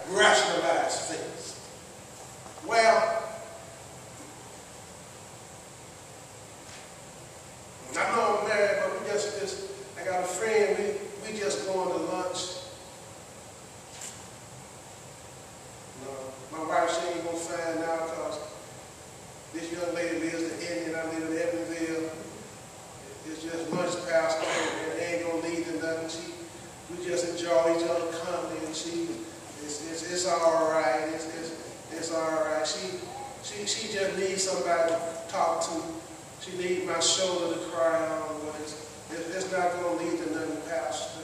rationalize things. Well, I know I'm married, but I got a friend, we just going to lunch. My wife, she ain't gonna find out because this young lady lives in Indian, I live in Evansville. It's just lunch past, and they ain't gonna lead to nothing. We just enjoy each other's company, and it's all right. It's all right. She just needs somebody to talk to. She needs my shoulder to cry on. But it's not gonna lead to nothing, Pastor.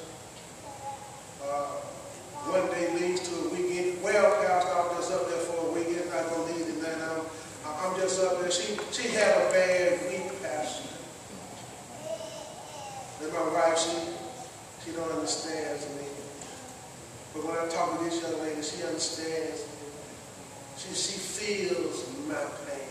One day leads to a weekend. Well, Pastor, I'm just up there for a weekend. It's not going to lead to nothing. I'm just up there. She had a bad week, Pastor. And my wife, she don't understand me. But when I talk to this young lady, she understands me. She feels my pain.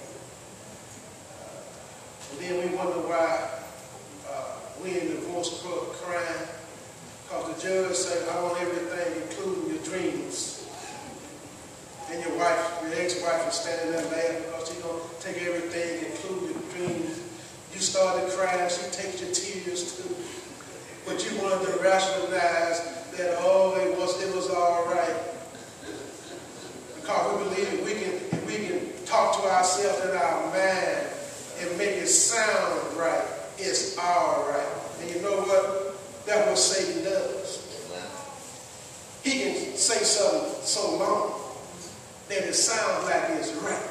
And then we wonder why we in divorce court crying. Because the judge said, I want everything, including your dreams. And your ex-wife is standing there laughing because she's going to take everything, including your dreams. You started crying, she takes your tears too. But you wanted to rationalize that, oh, it was all right. Because we believe if we can talk to ourselves in our mind and make it sound right, it's all right. And you know what? That's what Satan does. He can say something so long that it sounds like it's right.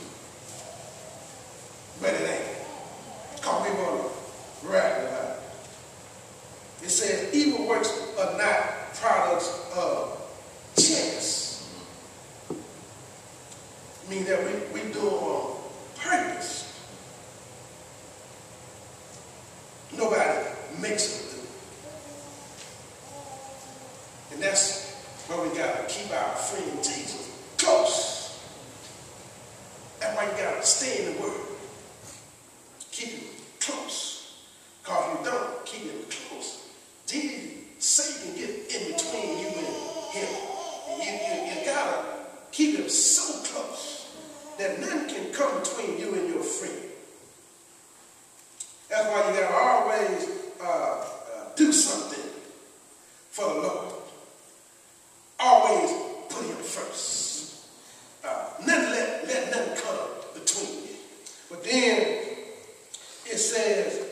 But it ain't. Because we want to rationalize. It says evil works are not products of chance. Meaning that we do them on purpose. Nobody makes them. And that's why we got to keep our friend Jesus close. That's why you got to stay in the Word. Keep him close. Because if you don't keep him close, Satan can get in between you and him. And you got to keep him so close that nothing can come between you and your friend. That's why you got to always do something for the Lord. Always put him first. Let nothing come between you. But then it says,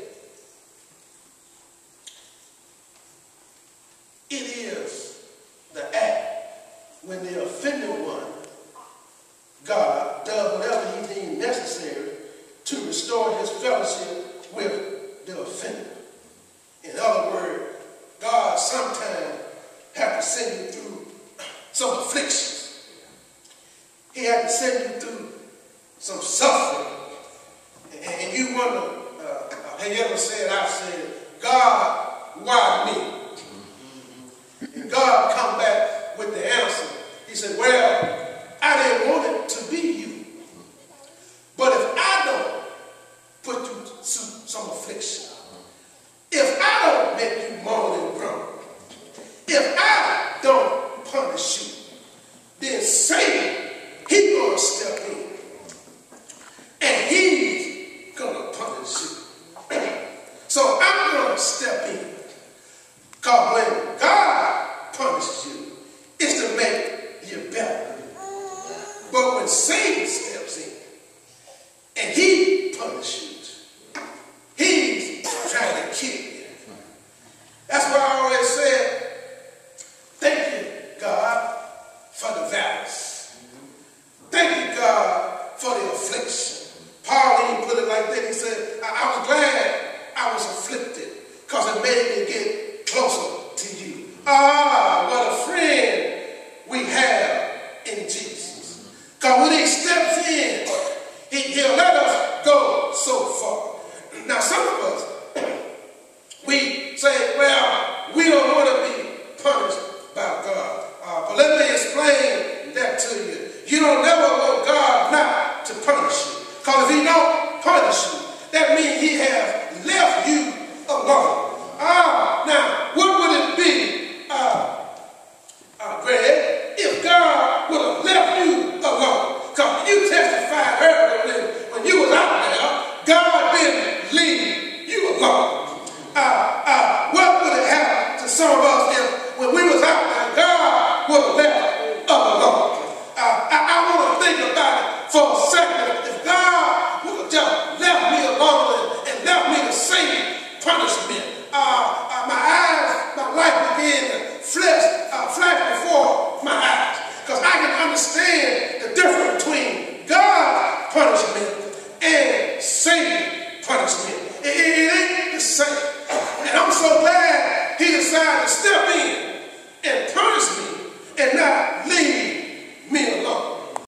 it is the act when the offended one, God, does whatever he deems necessary to restore his fellowship with the offender. In other words, God sometimes has to send you through some afflictions. He had to send you through some suffering. And you wonder, have you ever said, I said, God, why me? And God come back with the answer. He said, well, I didn't want it to be you. But if I don't put you through some affliction, if I don't make you moan and groan, if I don't punish you, then Satan, he's going to step in. And he's going to punish you. So I'm going to step in. Because when God punishes you, it's to make you better. But when Satan steps in and he punishes you, he's trying to kill you. That's why I always said, thank you, God, for the valleys. Thank you, God, for the affliction. Paul even put it like that. He said, I was glad I was afflicted because it made me get closer to you. Ah, what a friend we have in Jesus. Because when he steps in, he'll let us go so far. Now, some of us, we say, well, we don't want to be punished by God. But let me explain that to you. You don't never